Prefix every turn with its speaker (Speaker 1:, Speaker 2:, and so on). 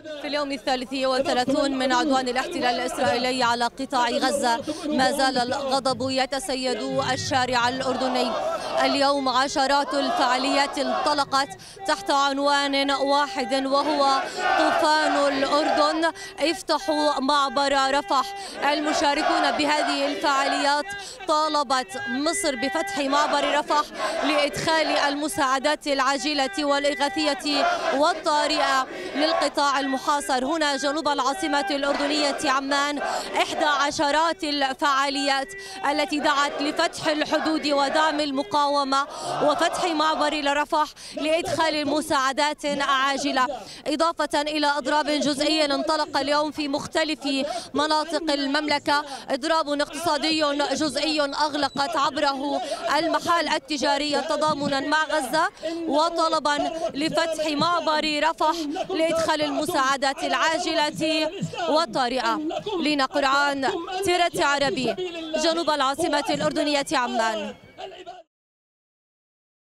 Speaker 1: في اليوم 33 من عدوان الاحتلال الإسرائيلي على قطاع غزة، ما زال الغضب يتسيد الشارع الأردني. اليوم عشرات الفعاليات انطلقت تحت عنوان واحد وهو طوفان الأردن، افتحوا معبر رفح. المشاركون بهذه الفعاليات طالبت مصر بفتح معبر رفح لإدخال المساعدات العاجلة والإغاثية والطارئة للقطاع المحاصر هنا جنوب العاصمة الأردنية عمان. إحدى عشرات الفعاليات التي دعت لفتح الحدود ودعم المقاومة وفتح معبر رفح لإدخال المساعدات عاجلة، إضافة إلى إضراب جزئي انطلق اليوم في مختلف مناطق المملكة. إضراب اقتصادي جزئي أغلقت عبره المحال التجارية تضامنا مع غزة وطلبا لفتح معبر رفح لإدخال المساعدات العاجلة والطارئة. لينا قرعان، تيرة عربي، جنوب العاصمة الأردنية عمان.